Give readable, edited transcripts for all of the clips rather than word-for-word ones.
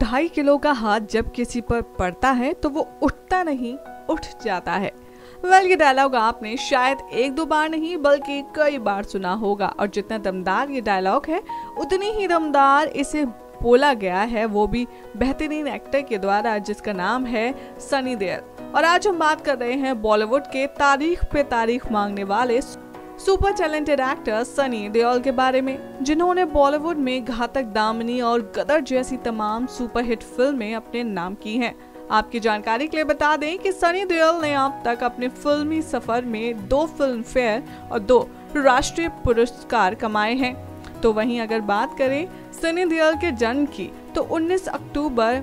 2.5 kilo का हाथ जब किसी पर पड़ता है तो वो उठता नहीं, उठ जाता है। ये डायलॉग आपने शायद 1-2 बार नहीं बल्कि कई बार सुना होगा, और जितना दमदार ये डायलॉग है उतनी ही दमदार इसे बोला गया है, वो भी बेहतरीन एक्टर के द्वारा जिसका नाम है सनी देओल। और आज हम बात कर रहे हैं बॉलीवुड के तारीख पे तारीख मांगने वाले super talented actor Sunny Deol के बारे में, जिन्होंने बॉलीवुड में घातक दामिनी और गदर जैसी तमाम सुपरहिट फिल्में अपने नाम की हैं। आपकी जानकारी के लिए बता दें कि सनी देओल ने अब तक अपने फिल्मी सफर में 2 फिल्म फेयर और 2 राष्ट्रीय पुरस्कार कमाए हैं। तो वहीं अगर बात करें सनी देओल के जन्म की, तो 19 अक्टूबर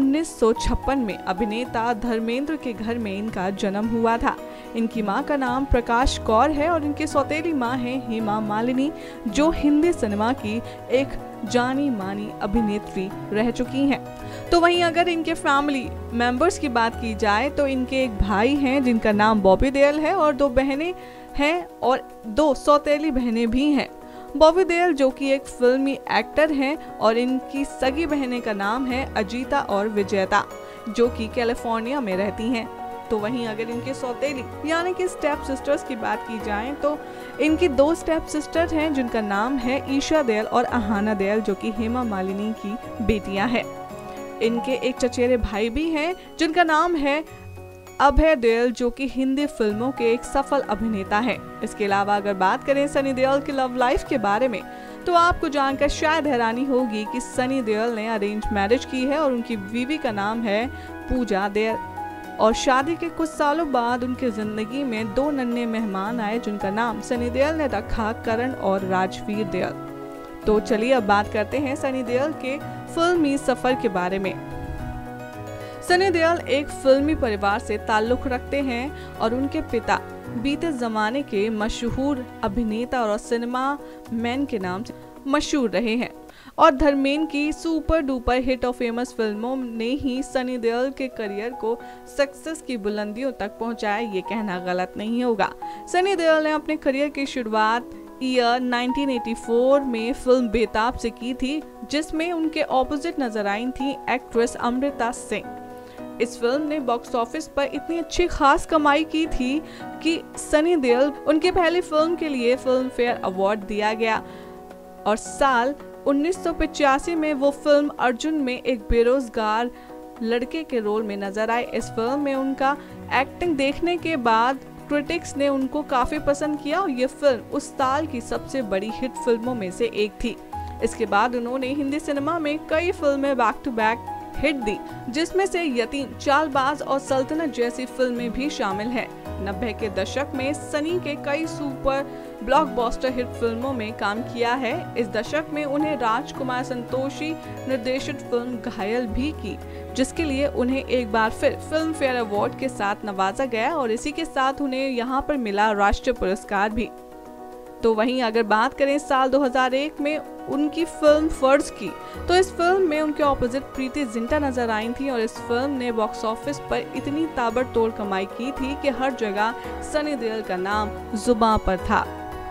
1956 में अभिनेता धर्मेंद्र के घर में इनका जन्म हुआ था। इनकी मां का नाम प्रकाश कौर है और इनकी सौतेली मां है हेमा मालिनी, जो हिंदी सिनेमा की एक जानी मानी अभिनेत्री रह चुकी हैं। तो वहीं अगर इनके फैमिली मेंबर्स की बात की जाए तो इनके एक भाई हैं जिनका नाम बॉबी देओल है और 2 बहनें हैं और 2 सौतेली बहनें भी हैं। बॉबी देओल जो कि एक फिल्मी एक्टर हैं और इनकी सगी बहनें का नाम है अजीता और विजेता, जो कि कैलिफोर्निया में रहती हैं। तो वहीं अगर इनके सौतेली यानी कि स्टेप सिस्टर्स की बात की जाए तो इनकी 2 स्टेप सिस्टर हैं जिनका नाम है ईशा देओल और अहाना देओल, जो कि हेमा मालिनी की बेटियां हैं। इनके एक चचेरे भाई भी हैं जिनका नाम है अभय देओल, जो कि हिंदी फिल्मों के एक सफल अभिनेता है। इसके अलावा अगर बात करें सनी देओल की लव लाइफ के बारे में, तो आपको जानकर शायद हैरानी होगी कि सनी देओल ने अरेंज मैरिज की है और उनकी बीवी का नाम है पूजा देओल। और शादी के कुछ सालों बाद उनकी जिंदगी में 2 नन्हे मेहमान आए जिनका नाम सनी देओल ने रखा करण और राजवीर देओल। तो चलिए अब बात करते हैं सनी देओल के फिल्मी सफर के बारे में। सनी देओल एक फिल्मी परिवार से ताल्लुक रखते हैं और उनके पिता बीते जमाने के मशहूर अभिनेता और सिनेमा मैन के नाम से मशहूर रहे हैं, और धर्मेंद्र की सुपर डुपर हिट और फेमस फिल्मों ने ही सनी देओल के करियर को सक्सेस की बुलंदियों तक पहुंचाया, ये कहना गलत नहीं होगा। सनी देओल ने अपने करियर की शुरुआत ईयर 1984 में फिल्म बेताब से की थी, जिसमें उनके ऑपोजिट नजर आई थी एक्ट्रेस अमृता सिंह। इस फिल्म ने बॉक्स ऑफिस पर इतनी अच्छी खास कमाई की थी कि सनी देओल उनके पहली फिल्म के लिए फिल्म फेयर अवार्ड दिया गया, और साल 1985 में वो फिल्म अर्जुन में एक बेरोजगार लड़के के रोल में नजर आए। इस फिल्म में उनका एक्टिंग देखने के बाद क्रिटिक्स ने उनको काफी पसंद किया और ये फिल्म उस साल की सबसे बड़ी हिट फिल्मों में से एक थी। इसके बाद उन्होंने हिंदी सिनेमा में कई फिल्में बैक टू बैक हिट दी, जिसमें से यतीम, चालबाज और सल्तनत जैसी फिल्में भी शामिल हैं। 90 के दशक में सनी के कई सुपर ब्लॉकबस्टर हिट फिल्मों में काम किया है। इस दशक में उन्हें राजकुमार संतोषी निर्देशित फिल्म घायल भी की, जिसके लिए उन्हें एक बार फिर फिल्म फेयर अवार्ड के साथ नवाजा गया और इसी के साथ उन्हें यहाँ पर मिला राष्ट्रीय पुरस्कार भी। तो वहीं अगर बात करें साल 2001 में उनकी फिल्म फर्ज की, तो इस फिल्म में उनके ऑपोजिट प्रीति जिंटा नजर आई थी और इस फिल्म ने बॉक्स ऑफिस पर इतनी ताबड़तोड़ कमाई की थी कि हर जगह सनी देओल का नाम जुबान पर था।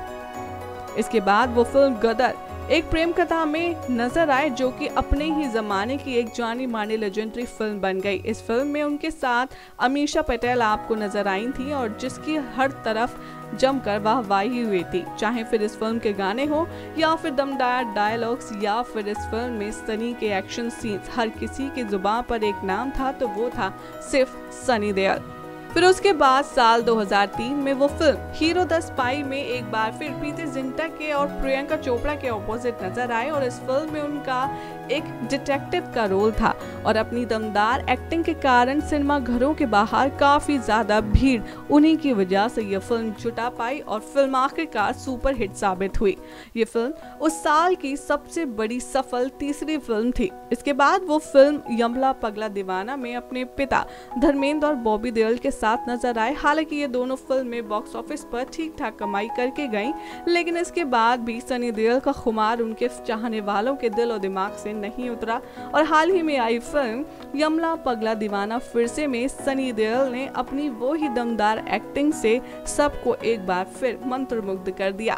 इसके बाद वो फिल्म गदर एक प्रेम कथा में नजर आए, जो कि अपने ही जमाने की एक जानी मानी लेजेंडरी फिल्म बन गई। इस फिल्म में उनके साथ अमीषा पटेल आपको नजर आई थी और जिसकी हर तरफ जमकर वाहवाही हुई थी, चाहे फिर इस फिल्म के गाने हो या फिर दमदार डायलॉग्स या फिर इस फिल्म में सनी के एक्शन सीन्स। हर किसी की जुबान पर एक नाम था, तो वो था सिर्फ सनी देओल। फिर उसके बाद साल 2003 में वो फिल्म हीरो द स्पाई में एक बार फिर प्रीति जिंटा के और प्रियंका चोपड़ा के ऑपोजिट नजर आए और इस फिल्म में उनका एक डिटेक्टिव का रोल था और अपनी दमदार एक्टिंग के कारण सिनेमा घरों के बाहर काफी ज्यादा भीड़ उन्हीं की वजह से ये फिल्म जुटा पाई और फिल्म आखिरकार सुपर हिट साबित हुई। ये फिल्म उस साल की सबसे बड़ी सफल तीसरी फिल्म थी। इसके बाद वो फिल्म यमला पगला दीवाना में अपने पिता धर्मेंद्र और बॉबी देओल के साथ नजर आए। हालांकि ये दोनों फिल्में बॉक्स ऑफिस पर ठीक ठाक कमाई करके गईं, लेकिन इसके बाद भी सनी देओल का खुमार उनके चाहने वालों के दिल और दिमाग से नहीं उतरा और हाल ही में आई फिल्म यमला पगला दीवाना फिर से में सनी देओल ने अपनी वो ही दमदार एक्टिंग से सबको एक बार फिर मंत्रमुग्ध कर दिया।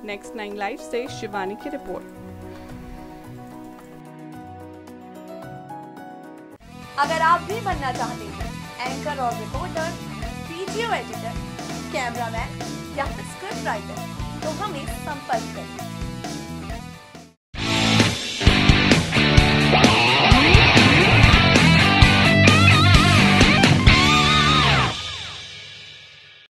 नेक्स्ट 9 लाइव से शिवानी की रिपोर्ट। अगर आप भी बनना चाहते हैं एंकर और रिपोर्टर, वीडियो एडिटर, कैमरामैन या फिर स्क्रिप्ट राइटर, तो हमें संपर्क करें।